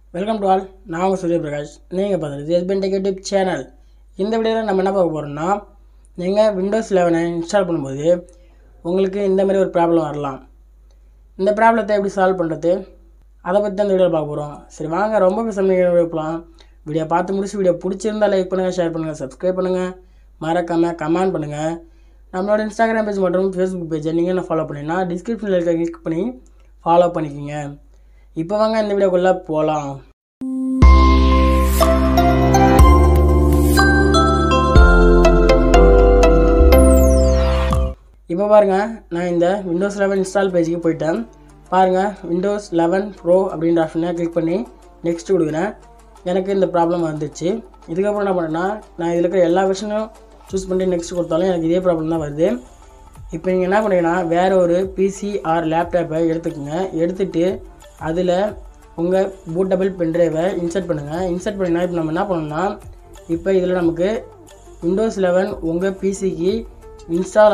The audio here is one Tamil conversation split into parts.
Welcome to all. நான் உங்கள் சூரியபிரகாஷ். நீங்கள் பார்த்துட்டு எஸ்பிஎன் டெக் யூடியூப் சேனல். இந்த வீடியோவில் நம்ம என்ன பார்க்க போகிறோம்னா, நீங்கள் விண்டோஸ் 11 இன்ஸ்டால் பண்ணும்போது உங்களுக்கு இந்த மாதிரி ஒரு ப்ராப்ளம் வரலாம். இந்த ப்ராப்ளத்தை எப்படி சால்வ் பண்ணுறது, அதை பற்றி தான் இந்த வீடியோவில் பார்க்க போகிறோம். சரி வாங்க, ரொம்ப பேசலாம். வீடியோ பார்த்து முடிச்சு வீடியோ பிடிச்சிருந்தால் லைக் பண்ணுங்கள், ஷேர் பண்ணுங்கள், சப்ஸ்கிரைப் பண்ணுங்கள், மறக்காமல் கமெண்ட் பண்ணுங்கள். நம்மளோட இன்ஸ்டாகிராம் பேஜ் மற்றும் ஃபேஸ்புக் பேஜை நீங்கள் என்ன ஃபாலோ பண்ணிங்கன்னா டிஸ்கிரிப்ஷனில் இருக்க கிளிக் பண்ணி ஃபாலோ பண்ணிக்கிங்க. இப்போ வாங்க இந்த வீடியோக்குள்ளே போகலாம். இப்போ பாருங்கள், நான் இந்த விண்டோஸ் 11 இன்ஸ்டால் பேஜுக்கு போயிட்டேன். பாருங்கள், விண்டோஸ் 11 ப்ரோ அப்படின்ற ஆப்ஷனை கிளிக் பண்ணி நெக்ஸ்ட் கொடுக்குறேன். எனக்கு இந்த ப்ராப்ளம் வந்துச்சு. இதுக்கப்புறம் என்ன பண்ணேன்னா, நான் இதில் இருக்கிற எல்லா வெர்ஷனும் சூஸ் பண்ணி நெக்ஸ்ட் கொடுத்தாலும் எனக்கு இதே ப்ராப்ளம் தான் வருது. இப்போ நீங்கள் என்ன பண்ணுறீங்கன்னா, வேறு ஒரு பிசி ஆர் லேப்டாப்பை எடுத்துக்கோங்க. எடுத்துகிட்டு அதில் உங்கள் பூட்டபிள் பென்ட்ரைவை இன்சர்ட் பண்ணுங்கள். இன்சர்ட் பண்ணிங்கன்னா இப்போ நம்ம என்ன பண்ணோம்னா, இப்போ இதில் நமக்கு விண்டோஸ் 11 உங்கள் பிசிக்கு இன்ஸ்டால்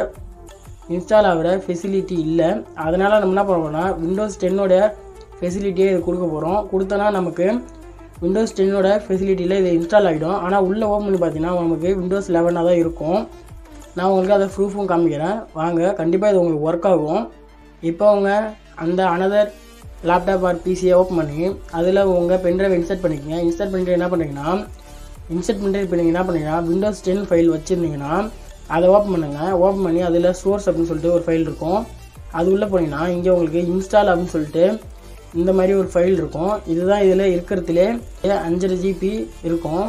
ஆகிற ஃபெசிலிட்டி இல்லை. அதனால் நம்ம என்ன பண்ணுறோம்னா, விண்டோஸ் 10ஓட ஃபெசிலிட்டியே இது கொடுக்க போகிறோம். கொடுத்தோன்னா நமக்கு விண்டோஸ் 10ஓட ஃபெசிலிட்டியில் இது இன்ஸ்டால் ஆகிடும். ஆனால் உள்ளே ஓப்பன் பண்ணி பார்த்தீங்கன்னா நமக்கு விண்டோஸ் 11 தான் இருக்கும். நான் உங்களுக்கு அதை ப்ரூஃபும் காமிக்கிறேன் வாங்க. கண்டிப்பாக இது உங்களுக்கு ஒர்க் ஆகும். இப்போ அவங்க அந்த அனதர் லேப்டாப் ஆர் பிசியை ஓப்பன் பண்ணி அதில் உங்கள் பென்ட்ரைவை இன்சர்ட் பண்ணிக்கோங்க. இன்சர்ட் பண்ணிட்டு என்ன பண்ணுறீங்கன்னா, இப்போ நீங்கள் என்ன பண்ணுறீங்கன்னா, விண்டோஸ் 10 ஃபைல் வச்சுருந்தீங்கன்னா அதை ஓப்பன் பண்ணுங்கள். ஓப்பன் பண்ணி அதில் சோர்ஸ் அப்படின்னு சொல்லிட்டு ஒரு ஃபைல் இருக்கும். அது உள்ளே போனீங்கன்னா இங்கே உங்களுக்கு இன்ஸ்டால் அப்படின்னு சொல்லிட்டு இந்த மாதிரி ஒரு ஃபைல் இருக்கும். இதுதான் இதில் இருக்கிறதுலே 5 GB இருக்கும்.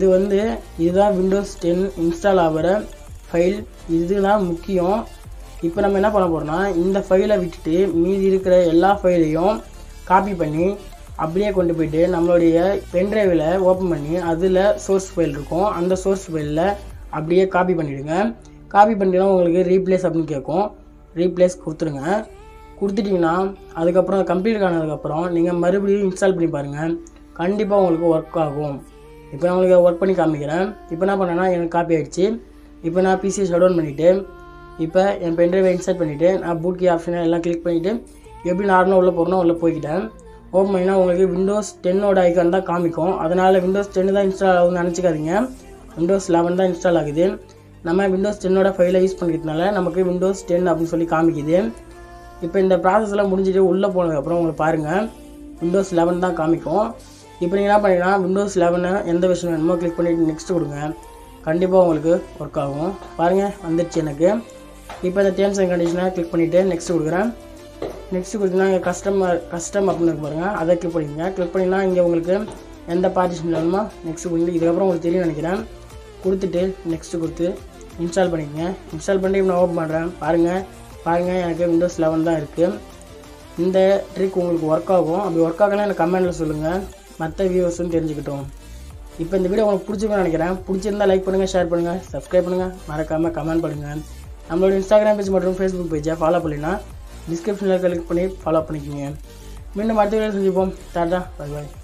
இதுதான் விண்டோஸ் 10 இன்ஸ்டால் ஆகிற ஃபைல். இதுதான் முக்கியம். இப்போ நம்ம என்ன பண்ண போகிறோம்னா, இந்த ஃபைலை விட்டுட்டு மீதி இருக்கிற எல்லா ஃபைலையும் காப்பி பண்ணி அப்படியே கொண்டு போயிட்டு நம்மளுடைய பென்ட்ரைவில் ஓப்பன் பண்ணி அதில் சோர்ஸ் ஃபைல் இருக்கும். அந்த சோர்ஸ் ஃபைலில் அப்படியே காப்பி பண்ணிவிடுங்க. காப்பி பண்ணிட்டீங்கன்னா உங்களுக்கு ரீப்ளேஸ் அப்படின்னு கேட்கும். ரீப்ளேஸ் கொடுத்துருங்க. கொடுத்துட்டிங்கன்னா அதுக்கப்புறம் கம்ப்ளீட் ஆனதுக்கப்புறம் நீங்கள் மறுபடியும் இன்ஸ்டால் பண்ணி பாருங்கள். கண்டிப்பாக உங்களுக்கு ஒர்க் ஆகும். இப்போ நான் உங்களுக்கு ஒர்க் பண்ணி காமிக்கிறேன். இப்போ என்ன பண்ணேன்னா, எனக்கு காப்பி ஆகிடுச்சு. இப்போ நான் பிசியை ஷட் டவுன் பண்ணிவிட்டு இப்போ என் பென்ட்ரைவை இன்ஸ்டால் பண்ணிவிட்டு நான் பூட் கீ ஆப்ஷனை எல்லாம் கிளிக் பண்ணிவிட்டு எப்படி நார்மலாக உள்ளே போகிறனோ உள்ளே போய்க்கிட்டேன். ஓப்பன் பண்ணிங்கன்னா உங்களுக்கு விண்டோஸ் 10ஓட ஐக்கான் தான் காமிக்கும். அதனால் விண்டோஸ் 10 தான் இன்ஸ்டால் ஆகுதுன்னு நினச்சிக்காதீங்க. விண்டோஸ் 11 தான் இன்ஸ்டால் ஆகுது. நம்ம விண்டோஸ் 10ஓட ஃபைலை யூஸ் பண்ணிக்கிறதுனால நமக்கு விண்டோஸ் 10 அப்படின்னு சொல்லி காமிக்குது. இப்போ இந்த ப்ராசஸ்லாம் முடிஞ்சுட்டு உள்ளே போனதுக்கப்புறம் உங்களுக்கு பாருங்கள் விண்டோஸ் 11 தான் காமிக்கும். இப்போ நீங்கள் என்ன பண்ணிங்கன்னா, விண்டோஸ் 11 எந்த வெர்ஷன் வேணுமோ கிளிக் பண்ணிவிட்டு நெக்ஸ்ட் கொடுங்க. கண்டிப்பாக உங்களுக்கு ஒர்க் ஆகும். பாருங்கள் வந்துடுச்சு எனக்கு. இப்போ இந்த டேர்ம்ஸ் அண்ட் கண்டிஷனை கிளிக் பண்ணிவிட்டு நெக்ஸ்ட் கொடுக்குறேன். நெக்ஸ்ட் கொடுத்தீங்கன்னா இங்கே கஸ்டம் அப்படின்னு இருக்கு பாருங்கள், அதை கிளிக் பண்ணிக்கங்க. கிளிக் பண்ணிங்கன்னா இங்கே உங்களுக்கு எந்த பார்ட்டிஷன் வேணுமோ நெக்ஸ்ட் கொடுத்து இதுக்கப்புறம் உங்களுக்கு தெரியும் நினைக்கிறேன். கொடுத்துட்டு நெக்ஸ்ட் கொடுத்து இன்ஸ்டால் பண்ணிக்கங்க. இன்ஸ்டால் பண்ணிட்டு நான் ஓப்பன் பண்ணுறேன். பாருங்கள் எனக்கு விண்டோஸ் 11 தான் இருக்குது. இந்த ட்ரிக் உங்களுக்கு ஒர்க் ஆகும். அப்படி ஒர்க் ஆகலாம் எனக்கு கமெண்ட்டில் சொல்லுங்கள், மற்ற வியூவர்ஸும் தெரிஞ்சுக்கிட்டோம். இப்போ இந்த வீடியோ உங்களுக்கு பிடிச்சிருக்குன்னு நினைக்கிறேன். பிடிச்சிருந்தால் லைக் பண்ணுங்கள், ஷேர் பண்ணுங்கள், சப்ஸ்கிரைப் பண்ணுங்கள், மறக்காமல் கமெண்ட் பண்ணுங்கள். நம்மளோட இன்ஸ்டாகிராம் பேஜ் மற்றும் ஃபேஸ்புக் பேஜை ஃபாலோ பண்ணினா டிஸ்கிரிப்ஷனில் கிளிக் பண்ணி ஃபாலோ பண்ணிக்கோங்க. மீண்டும் அடுத்த வீடியோ சந்திப்போம். டாடா, பை பாய்.